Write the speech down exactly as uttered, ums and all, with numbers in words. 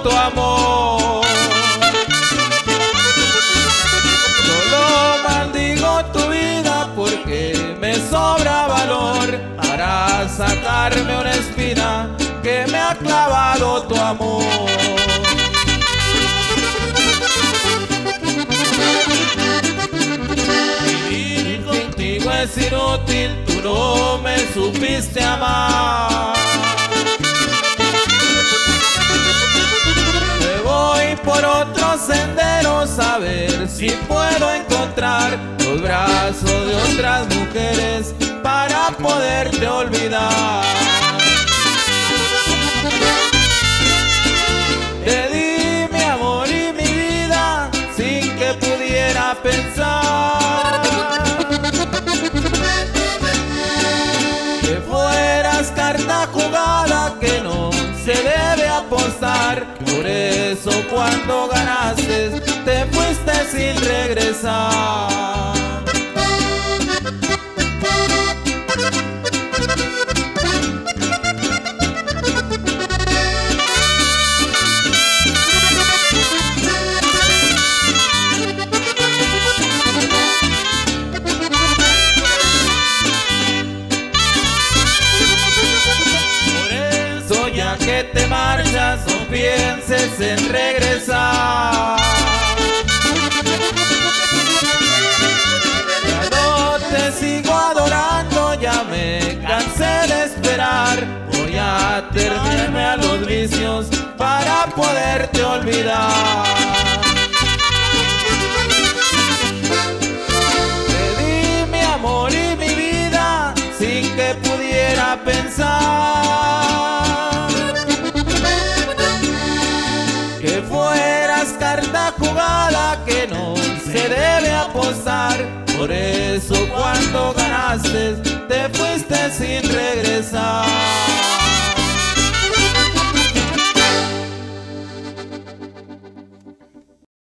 tu amor. Solo maldigo tu vida porque me sobra valor para sacarme una espina que me ha clavado tu amor. Vivir contigo es inútil, tú no me supiste amar. Me voy por otros senderos a ver si puedo encontrar los brazos de otras mujeres para poderte olvidar. Te di mi amor y mi vida sin que pudiera pensar que fueras carta jugada que no se debe apostar. Por eso cuando ganaste te fuiste sin regresar. Ya que te marchas, no pienses en regresar. Ya no te sigo adorando, ya me cansé de esperar. Voy a atenerme a los vicios para poderte olvidar. Te di mi amor y mi vida sin que pudiera pensar que fueras carta jugada que no se debe apostar. Por eso cuando ganaste te fuiste sin regresar.